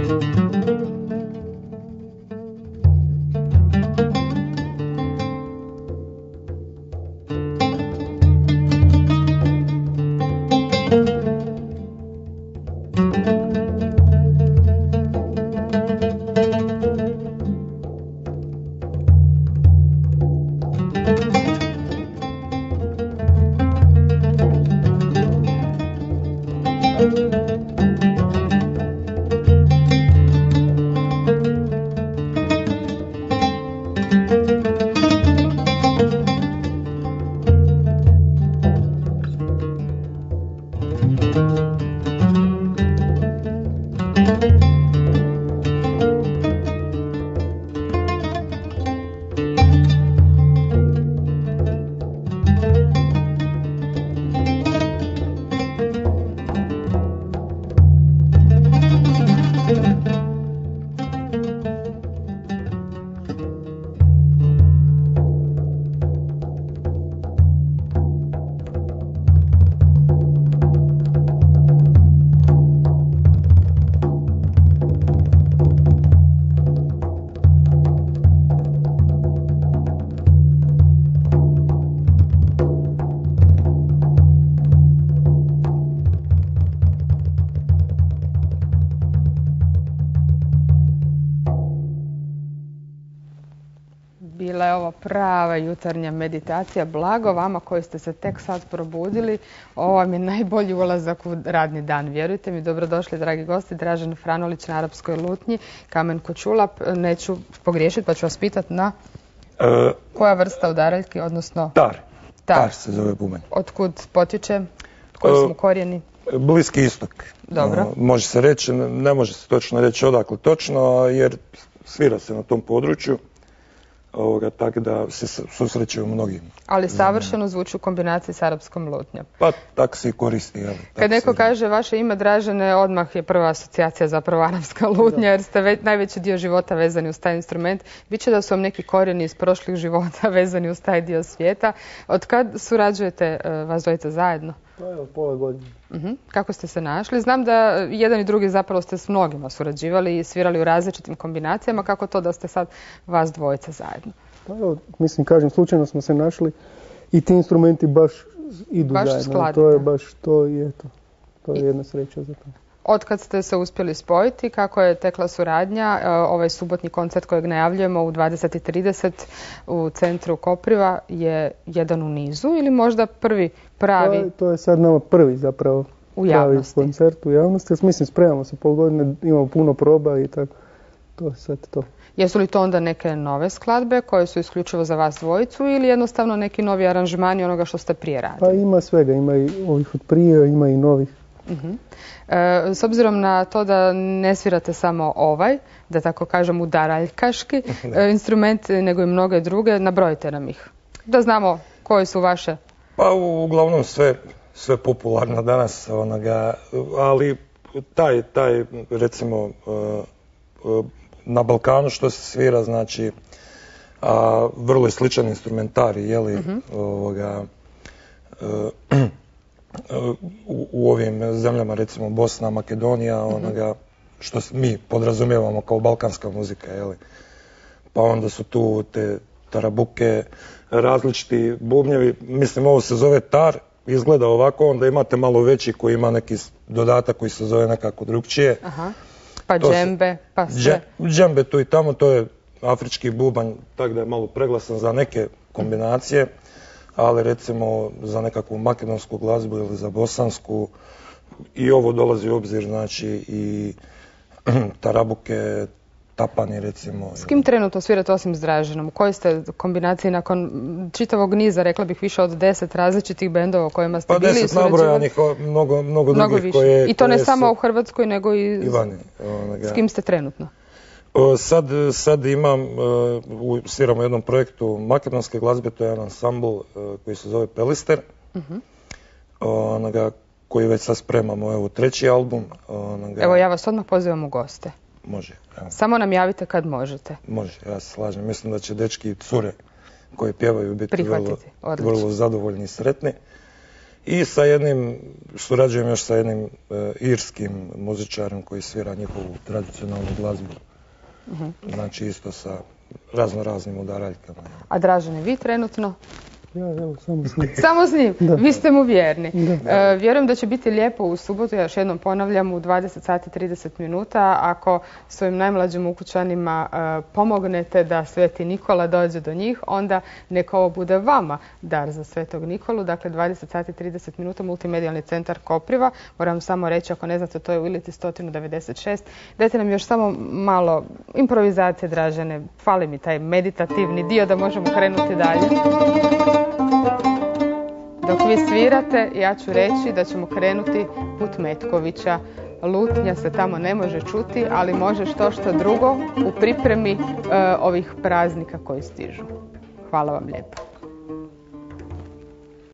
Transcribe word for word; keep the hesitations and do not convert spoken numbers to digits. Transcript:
Bila je ovo prava jutarnja meditacija. Blago vama koji ste se tek sad probudili. Ovo vam je najbolji ulazak u radni dan. Vjerujte mi, dobrodošli dragi gosti. Dražen Franolić na arapskoj lutnji, Kamen Kočulap. Neću pogriješiti pa ću vas pitati na E, koja vrsta udaraljki, odnosno... tar. Tar. Tar se zove bubanj. Otkud potječe? Koji su mu korijeni? Bliski istok. Dobro. E, može se reći, ne može se točno reći odakle točno, jer svira se na tom području. Ovoga, tako da se susreće u mnogim. Ali savršeno zvuči u kombinaciji s arapskom lutnjom. Pa tako se i koristi. Jel, Kad neko se... kaže vaše ime Dražene, odmah je prva asocijacija zapravo arapska lutnja, jer ste ve, najveći dio života vezani uz taj instrument. Biće da su vam neki korijeni iz prošlih života vezani uz taj dio svijeta. Od kad surađujete uh, vas dvojica zajedno? Pa evo, pola godine. Uh-huh. Kako ste se našli? Znam da jedan i drugi zapravo ste s mnogima surađivali i svirali u različitim kombinacijama. Kako to da ste sad vas dvojica zajedno? Pa evo, mislim, kažem, slučajno smo se našli i ti instrumenti baš idu baš zajedno. skladite. To je baš to i eto. To je I... jedna sreća za to. Od kad ste se uspjeli spojiti, kako je tekla suradnja, ovaj subotnji koncert kojeg najavljujemo u dvadeset i trideset u centru Kopriva je jedan u nizu ili možda prvi pravi? To je, to je sad nama prvi zapravo u javnosti. Pravi koncert u javnosti. Mislim, spremamo se pol godine, imamo puno proba i tako. To je sad to. Jesu li to onda neke nove skladbe koje su isključivo za vas dvojicu ili jednostavno neki novi aranžmani onoga što ste prije radili? Pa ima svega, ima i ovih od prije, ima i novih. Uh-huh. E, s obzirom na to da ne svirate samo ovaj, da tako kažem udaraljkaški e, instrument, nego i mnoge druge, nabrojite nam ih. Da znamo koji su vaše. Pa uglavnom sve, sve popularno danas, onoga, ali taj, taj recimo na Balkanu što se svira, znači a, vrlo je sličan instrumentarij, jeli, uh-huh. ovoga, a, U, u ovim zemljama, recimo Bosna, Makedonija, onoga što mi podrazumijevamo kao balkanska muzika, jeli. Pa onda su tu te tarabuke, različiti bubnjevi, mislim ovo se zove tar, izgleda ovako, onda imate malo veći koji ima neki dodatak koji se zove nekako drugčije. Aha. Pa džembe, pa sve. Džembe tu i tamo, to je afrički bubanj, tako da je malo preglasan za neke kombinacije. Ali recimo za nekakvu makedonsku glazbu ili za bosansku i ovo dolazi u obzir, znači i tarabuke, tapani recimo. S kim trenutno svirate osim s Draženom? U kojoj ste kombinaciji nakon čitavog niza, rekla bih više od deset različitih bendova o kojima ste pa bili i deset nabrojanih, mnogo, mnogo, mnogo drugih koje... I to ne koje samo se... u Hrvatskoj nego i... i vani. S kim ste trenutno? Sad, sad imam, uh, sviram u jednom projektu makedonske glazbe, to je jedan ansambl uh, koji se zove Pelister, uh-huh. onoga, koji već sad spremamo, evo treći album. Onoga... Evo ja vas odmah pozivam u goste. Može. Evo. Samo nam javite kad možete. Može, ja se slažem. Mislim da će dečki i cure koji pjevaju biti vrlo, vrlo zadovoljni i sretni. I sa jednim, surađujem još sa jednim e, irskim muzičarom koji svira njihovu tradicionalnu glazbu. Uh-huh. Znači isto sa razno raznim udaraljkama. A Dražene, vi trenutno? Ja, evo, samo s njim. Samo s njim? Da. Vi ste mu vjerni. Da. E, vjerujem da će biti lijepo u subotu, ja još jednom ponavljam, u dvadeset sati i trideset minuta. Ako svojim najmlađim ukućanima e, pomognete da Sveti Nikola dođe do njih, onda neka ovo bude vama dar za Svetog Nikolu. Dakle, dvadeset sati i trideset minuta, Multimedijalni centar Kopriva. Moram samo reći, ako ne znate, to je u Ilici sto devedeset šest. Dajte nam još samo malo improvizacije, Dražene. Fali mi taj meditativni dio da možemo krenuti dalje. Dok vi svirate, ja ću reći da ćemo krenuti put Metkovića. Lutnja se tamo ne može čuti, ali može što što drugo u pripremi e, ovih praznika koji stižu. Hvala vam lijepo.